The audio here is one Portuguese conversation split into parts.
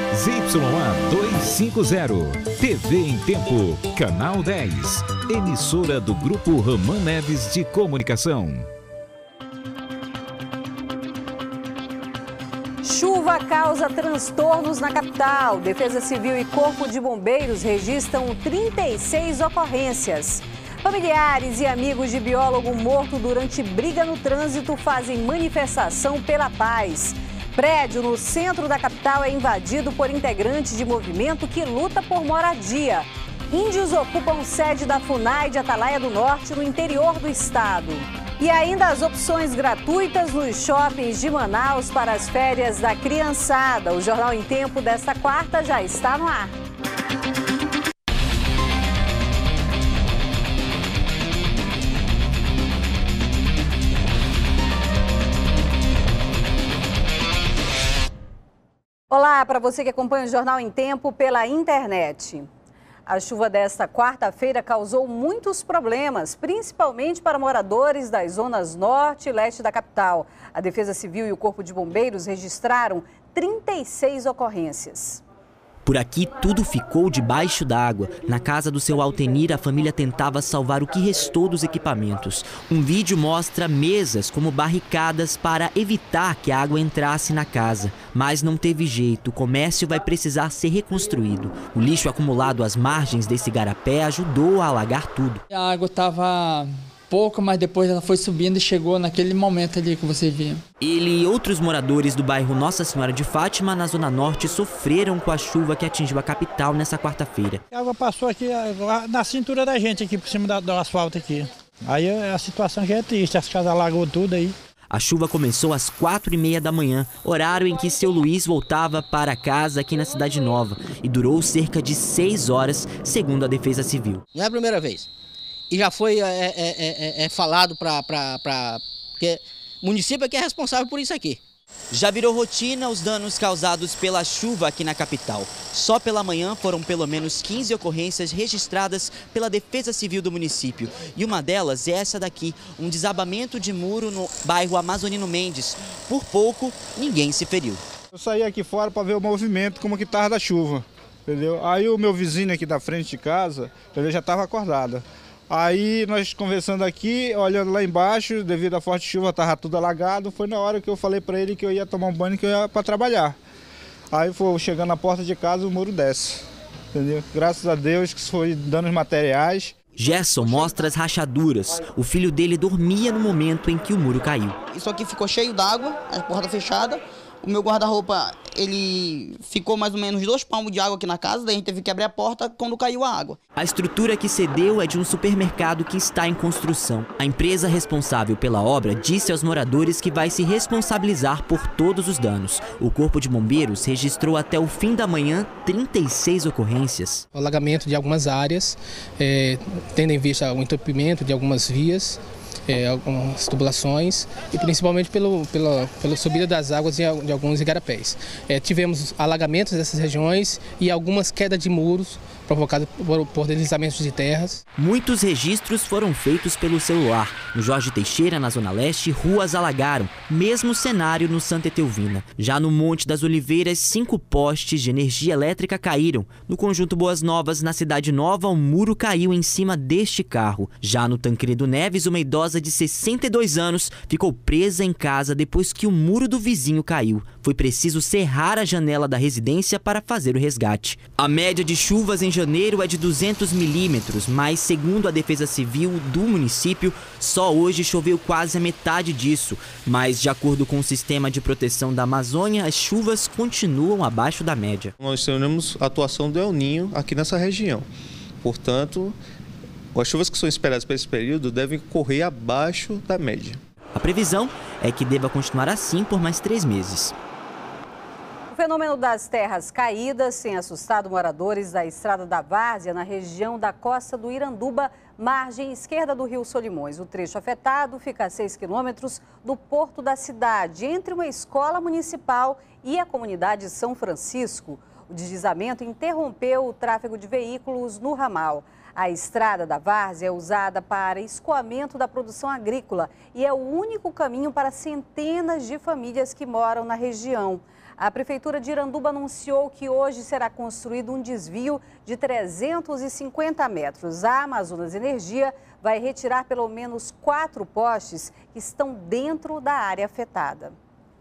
ZYA 250, TV em Tempo, Canal 10, emissora do Grupo Roman Neves de Comunicação. Chuva causa transtornos na capital. Defesa Civil e Corpo de Bombeiros registram 36 ocorrências. Familiares e amigos de biólogo morto durante briga no trânsito fazem manifestação pela paz. Prédio no centro da capital é invadido por integrantes de movimento que luta por moradia. Índios ocupam sede da FUNAI de Atalaia do Norte, no interior do estado. E ainda as opções gratuitas nos shoppings de Manaus para as férias da criançada. O Jornal em Tempo desta quarta já está no ar. Olá para você que acompanha o Jornal em Tempo pela internet. A chuva desta quarta-feira causou muitos problemas, principalmente para moradores das zonas norte e leste da capital. A Defesa Civil e o Corpo de Bombeiros registraram 36 ocorrências. Por aqui, tudo ficou debaixo d'água. Na casa do seu Altenir, a família tentava salvar o que restou dos equipamentos. Um vídeo mostra mesas como barricadas para evitar que a água entrasse na casa. Mas não teve jeito, o comércio vai precisar ser reconstruído. O lixo acumulado às margens desse igarapé ajudou a alagar tudo. A água estava pouco, mas depois ela foi subindo e chegou naquele momento ali que você via. Ele e outros moradores do bairro Nossa Senhora de Fátima, na Zona Norte, sofreram com a chuva que atingiu a capital nessa quarta-feira. A água passou aqui na cintura da gente, aqui por cima do asfalto aqui. Aí a situação já é triste, as casas alagou tudo aí. A chuva começou às 4h30 da manhã, horário em que seu Luiz voltava para casa aqui na Cidade Nova, e durou cerca de 6 horas, segundo a Defesa Civil. Não é a primeira vez. E já foi falado porque o município é que é responsável por isso aqui. Já virou rotina os danos causados pela chuva aqui na capital. Só pela manhã foram pelo menos 15 ocorrências registradas pela Defesa Civil do município. E uma delas é essa daqui, um desabamento de muro no bairro Amazonino Mendes. Por pouco, ninguém se feriu. Eu saí aqui fora para ver o movimento, como que estava da chuva, entendeu? Aí o meu vizinho aqui da frente de casa, ele já estava acordado. Aí nós conversando aqui, olhando lá embaixo, devido à forte chuva, estava tudo alagado. Foi na hora que eu falei para ele que eu ia tomar um banho, que eu ia para trabalhar. Aí foi chegando na porta de casa, o muro desce, entendeu? Graças a Deus que foi danos materiais. Gerson mostra as rachaduras. O filho dele dormia no momento em que o muro caiu. Isso aqui ficou cheio d'água, a porta fechada. O meu guarda-roupa, ele ficou mais ou menos 2 palmos de água aqui na casa, daí a gente teve que abrir a porta quando caiu a água. A estrutura que cedeu é de um supermercado que está em construção. A empresa responsável pela obra disse aos moradores que vai se responsabilizar por todos os danos. O Corpo de Bombeiros registrou até o fim da manhã 36 ocorrências. O alagamento de algumas áreas, tendo em vista o entupimento de algumas vias, algumas tubulações e principalmente pela subida das águas de alguns igarapés. Tivemos alagamentos dessas regiões e algumas quedas de muros provocadas por deslizamentos de terras. Muitos registros foram feitos pelo celular. No Jorge Teixeira, na Zona Leste, ruas alagaram. Mesmo cenário no Santa Etelvina. Já no Monte das Oliveiras, 5 postes de energia elétrica caíram. No Conjunto Boas Novas, na Cidade Nova, um muro caiu em cima deste carro. Já no Tancredo Neves, uma idosa de 62 anos ficou presa em casa depois que o muro do vizinho caiu. Foi preciso serrar a janela da residência para fazer o resgate. A média de chuvas em janeiro é de 200 milímetros, mas segundo a Defesa Civil do município, só hoje choveu quase a metade disso. Mas de acordo com o Sistema de Proteção da Amazônia, as chuvas continuam abaixo da média. Nós temos a atuação do El Niño aqui nessa região. Portanto, as chuvas que são esperadas para esse período devem correr abaixo da média. A previsão é que deva continuar assim por mais 3 meses. O fenômeno das terras caídas tem assustado moradores da Estrada da Várzea, na região da costa do Iranduba, margem esquerda do Rio Solimões. O trecho afetado fica a 6 quilômetros do porto da cidade, entre uma escola municipal e a comunidade São Francisco. O deslizamento interrompeu o tráfego de veículos no ramal. A Estrada da Várzea é usada para escoamento da produção agrícola e é o único caminho para centenas de famílias que moram na região. A Prefeitura de Iranduba anunciou que hoje será construído um desvio de 350 metros. A Amazonas Energia vai retirar pelo menos 4 postes que estão dentro da área afetada.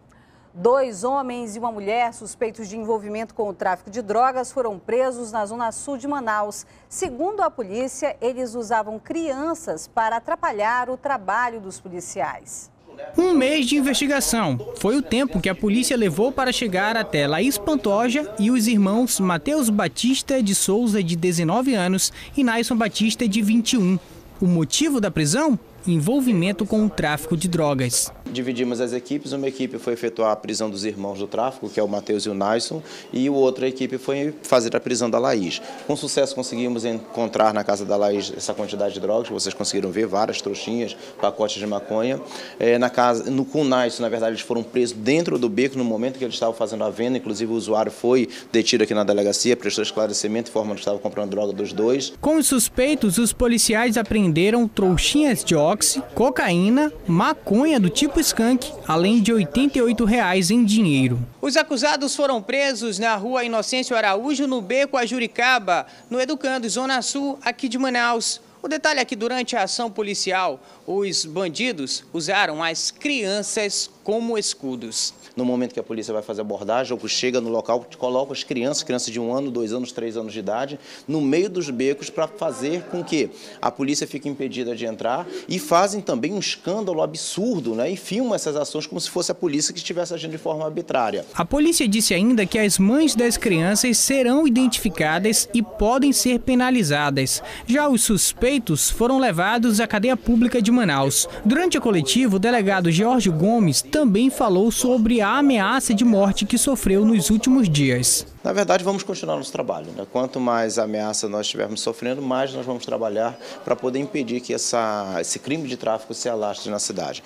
2 homens e uma mulher suspeitos de envolvimento com o tráfico de drogas foram presos na zona sul de Manaus. Segundo a polícia, eles usavam crianças para atrapalhar o trabalho dos policiais. Um mês de investigação foi o tempo que a polícia levou para chegar até Laís Pantoja e os irmãos Matheus Batista de Souza, de 19 anos, e Naison Batista, de 21. O motivo da prisão? Envolvimento com o tráfico de drogas. Dividimos as equipes, uma equipe foi efetuar a prisão dos irmãos do tráfico, que é o Matheus e o Naison, e a outra equipe foi fazer a prisão da Laís. Com sucesso conseguimos encontrar na casa da Laís essa quantidade de drogas, que vocês conseguiram ver, várias trouxinhas, pacotes de maconha. Com o Naison, na verdade, eles foram presos dentro do beco no momento que eles estavam fazendo a venda, inclusive o usuário foi detido aqui na delegacia, prestou esclarecimento, informando que estava comprando droga dos dois. Com os suspeitos, os policiais apreenderam trouxinhas de oxi, cocaína, maconha do tipo skunk, além de R$ 88 em dinheiro. Os acusados foram presos na rua Inocêncio Araújo, no Beco Ajuricaba, no Educando, Zona Sul, aqui de Manaus. O detalhe é que durante a ação policial, os bandidos usaram as crianças como escudos. No momento que a polícia vai fazer a abordagem, ou chega no local, coloca as crianças de 1 ano, 2 anos, 3 anos de idade, no meio dos becos para fazer com que a polícia fique impedida de entrar e fazem também um escândalo absurdo, né? E filmam essas ações como se fosse a polícia que estivesse agindo de forma arbitrária. A polícia disse ainda que as mães das crianças serão identificadas e podem ser penalizadas. Já os suspeitos foram levados à cadeia pública de Manaus. Durante a coletiva, o delegado Jorge Gomes também falou sobre a ameaça de morte que sofreu nos últimos dias. Na verdade, vamos continuar nosso trabalho, né? Quanto mais ameaça nós estivermos sofrendo, mais nós vamos trabalhar para poder impedir que esse crime de tráfico se alastre na cidade.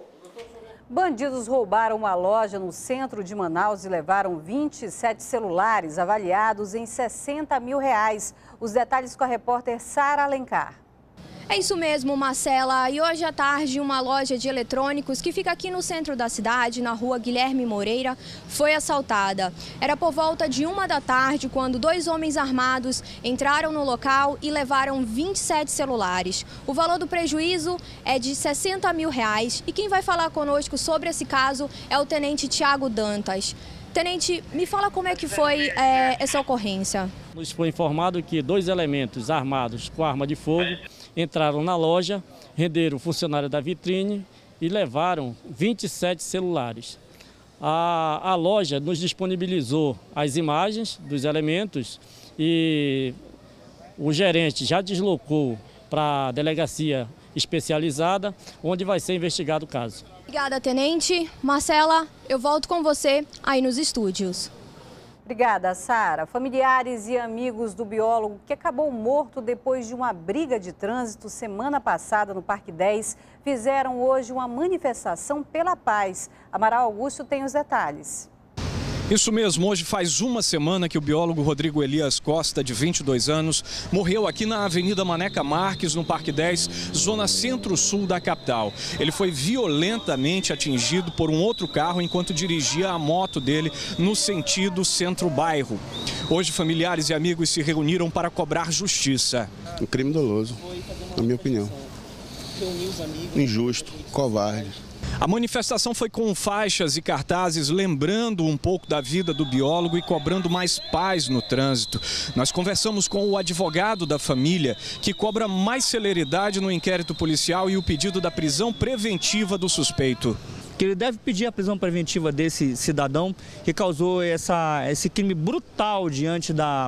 Bandidos roubaram uma loja no centro de Manaus e levaram 27 celulares avaliados em R$60 mil. Os detalhes com a repórter Sara Alencar. É isso mesmo, Marcela. E hoje à tarde, uma loja de eletrônicos que fica aqui no centro da cidade, na rua Guilherme Moreira, foi assaltada. Era por volta de 1 da tarde quando 2 homens armados entraram no local e levaram 27 celulares. O valor do prejuízo é de R$60 mil. E quem vai falar conosco sobre esse caso é o tenente Tiago Dantas. Tenente, me fala como é que foi essa ocorrência. Nos foi informado que 2 elementos armados com arma de fogo entraram na loja, renderam o funcionário da vitrine e levaram 27 celulares. A loja nos disponibilizou as imagens dos elementos e o gerente já deslocou para a delegacia especializada, onde vai ser investigado o caso. Obrigada, tenente. Marcela, eu volto com você aí nos estúdios. Obrigada, Sara. Familiares e amigos do biólogo que acabou morto depois de uma briga de trânsito semana passada no Parque 10 fizeram hoje uma manifestação pela paz. Amaral Augusto tem os detalhes. Isso mesmo, hoje faz uma semana que o biólogo Rodrigo Elias Costa, de 22 anos, morreu aqui na Avenida Maneca Marques, no Parque 10, zona centro-sul da capital. Ele foi violentamente atingido por um outro carro enquanto dirigia a moto dele no sentido centro-bairro. Hoje, familiares e amigos se reuniram para cobrar justiça. Um crime doloso, na minha opinião. Injusto, covarde. A manifestação foi com faixas e cartazes lembrando um pouco da vida do biólogo e cobrando mais paz no trânsito. Nós conversamos com o advogado da família, que cobra mais celeridade no inquérito policial e o pedido da prisão preventiva do suspeito. Que ele deve pedir a prisão preventiva desse cidadão que causou esse crime brutal diante da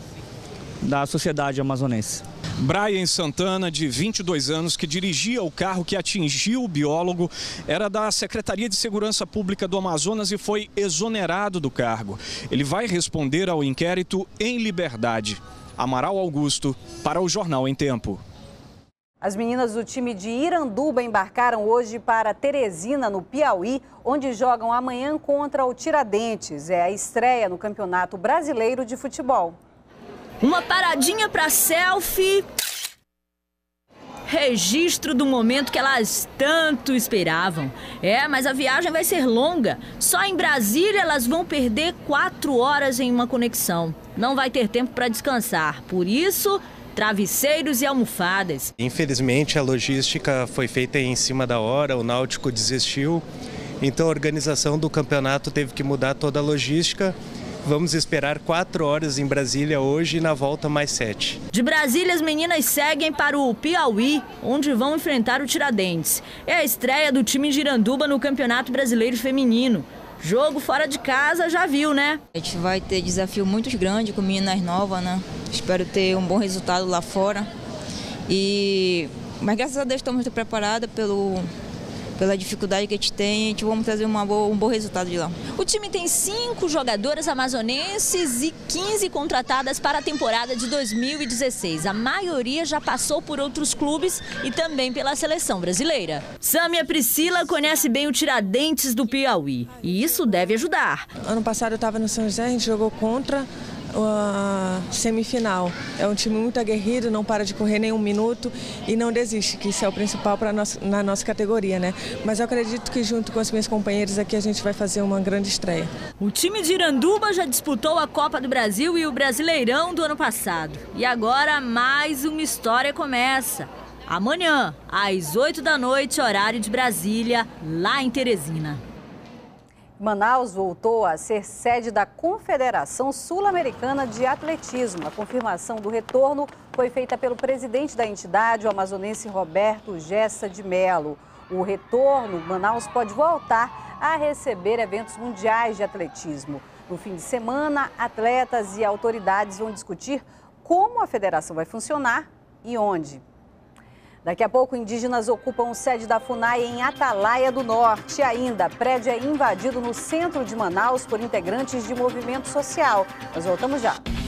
sociedade amazonense. Brian Santana, de 22 anos, que dirigia o carro que atingiu o biólogo, era da Secretaria de Segurança Pública do Amazonas e foi exonerado do cargo. Ele vai responder ao inquérito em liberdade. Amaral Augusto, para o Jornal em Tempo. As meninas do time de Iranduba embarcaram hoje para Teresina, no Piauí, onde jogam amanhã contra o Tiradentes. É a estreia no Campeonato Brasileiro de Futebol. Uma paradinha para selfie. registro do momento que elas tanto esperavam. Mas a viagem vai ser longa. Só em Brasília elas vão perder 4 horas em uma conexão. Não vai ter tempo para descansar. Por isso, travesseiros e almofadas. Infelizmente, a logística foi feita em cima da hora, o Náutico desistiu. Então a organização do campeonato teve que mudar toda a logística. Vamos esperar 4 horas em Brasília hoje e na volta mais 7. De Brasília, as meninas seguem para o Piauí, onde vão enfrentar o Tiradentes. É a estreia do time de Iranduba no Campeonato Brasileiro Feminino. Jogo fora de casa, já viu, né? A gente vai ter desafio muito grande com meninas novas, né? Espero ter um bom resultado lá fora. Mas graças a Deus estamos preparadas pela dificuldade que a gente tem, a gente vamos trazer um bom resultado de lá. O time tem 5 jogadoras amazonenses e 15 contratadas para a temporada de 2016. A maioria já passou por outros clubes e também pela seleção brasileira. Sâmia Priscila conhece bem o Tiradentes do Piauí e isso deve ajudar. Ano passado eu estava no São José, a gente jogou contra a semifinal. É um time muito aguerrido, não para de correr nem um minuto e não desiste, que isso é o principal na nossa categoria, né? Mas eu acredito que junto com os meus companheiros aqui a gente vai fazer uma grande estreia. O time de Iranduba já disputou a Copa do Brasil e o Brasileirão do ano passado. E agora mais uma história começa. Amanhã, às 8 da noite, horário de Brasília, lá em Teresina. Manaus voltou a ser sede da Confederação Sul-Americana de Atletismo. A confirmação do retorno foi feita pelo presidente da entidade, o amazonense Roberto Gessa de Mello. O retorno, Manaus pode voltar a receber eventos mundiais de atletismo. No fim de semana, atletas e autoridades vão discutir como a federação vai funcionar e onde. Daqui a pouco, indígenas ocupam sede da FUNAI em Atalaia do Norte. Ainda, prédio é invadido no centro de Manaus por integrantes de movimento social. Nós voltamos já.